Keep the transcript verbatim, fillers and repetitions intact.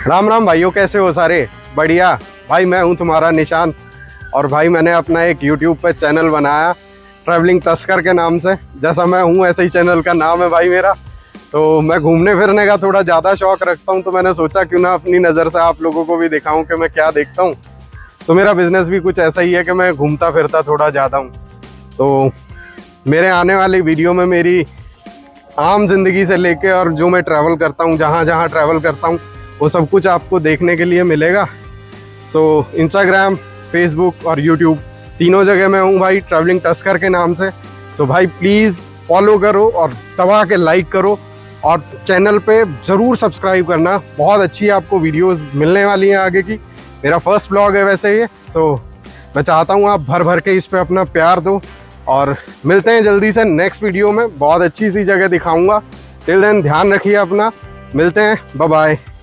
राम राम भाइयों, कैसे हो सारे? बढ़िया भाई, मैं हूं तुम्हारा निशान। और भाई मैंने अपना एक यूट्यूब पे चैनल बनाया ट्रैवलिंग तस्कर के नाम से। जैसा मैं हूं ऐसे ही चैनल का नाम है भाई मेरा। तो मैं घूमने फिरने का थोड़ा ज़्यादा शौक रखता हूं, तो मैंने सोचा क्यों ना अपनी नज़र से आप लोगों को भी दिखाऊं कि मैं क्या देखता हूं। तो मेरा बिजनेस भी कुछ ऐसा ही है कि मैं घूमता फिरता थोड़ा ज़्यादा हूँ। तो मेरे आने वाली वीडियो में मेरी आम जिंदगी से लेके और जो मैं ट्रैवल करता हूँ, जहाँ जहाँ ट्रैवल करता हूँ, वो सब कुछ आपको देखने के लिए मिलेगा। सो इंस्टाग्राम, फेसबुक और यूट्यूब तीनों जगह मैं हूँ भाई, ट्रैवलिंग तस्कर के नाम से। सो भाई प्लीज़ फॉलो करो और दबा के लाइक करो, और चैनल पे ज़रूर सब्सक्राइब करना। बहुत अच्छी आपको वीडियोस मिलने वाली हैं आगे की। मेरा फर्स्ट ब्लॉग है वैसे ये। सो मैं चाहता हूँ आप भर भर के इस पे अपना प्यार दो, और मिलते हैं जल्दी से नेक्स्ट वीडियो में। बहुत अच्छी सी जगह दिखाऊंगा। टिल देन ध्यान रखिए अपना। मिलते हैं, बाय बाय।